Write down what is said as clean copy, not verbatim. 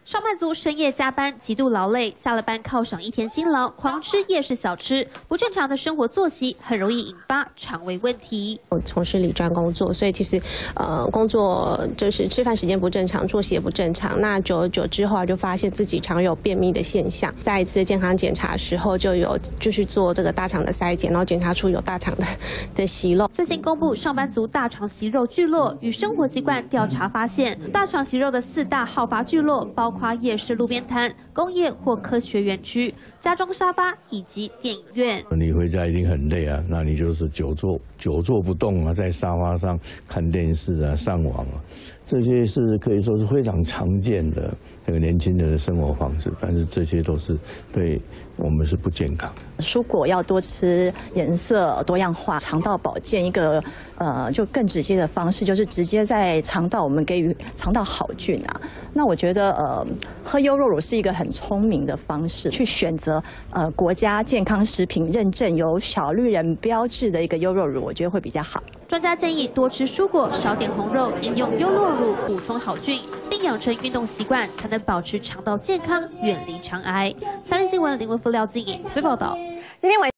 上班族深夜加班，极度劳累，下了班犒赏一天辛劳，狂吃夜市小吃，不正常的生活作息很容易引发肠胃问题。 我从事理专工作，所以其实工作就是吃饭时间不正常，作息也不正常。那久而久之后就发现自己常有便秘的现象。在一次健康检查的时候，就去做这个大肠的筛检，然后检查出有大肠的息肉。 最新公布上班族大肠息肉聚落与生活习惯调查发现，大肠息肉的4大好发聚落包括夜市、路边摊、工业或科学园区、家中沙发以及电影院。 你回家一定很累啊，那你就是久坐不动啊，在沙发上看电视啊、上网啊，这些是可以说是非常常见的这个年轻人的生活方式，但是这些都是对我们是不健康的。 蔬果要多吃，颜色多样化，肠道保健一个就更直接的方式，就是直接在肠道我们给予肠道好菌啊。那我觉得喝优酪乳是一个很聪明的方式，去选择国家健康食品认证有小绿人标志的一个优酪乳，我觉得会比较好。 专家建议多吃蔬果，少点红肉，饮用优酪乳补充好菌，并养成运动习惯，才能保持肠道健康，远离肠癌。3立新闻林文福、廖静颖报道。 今天晚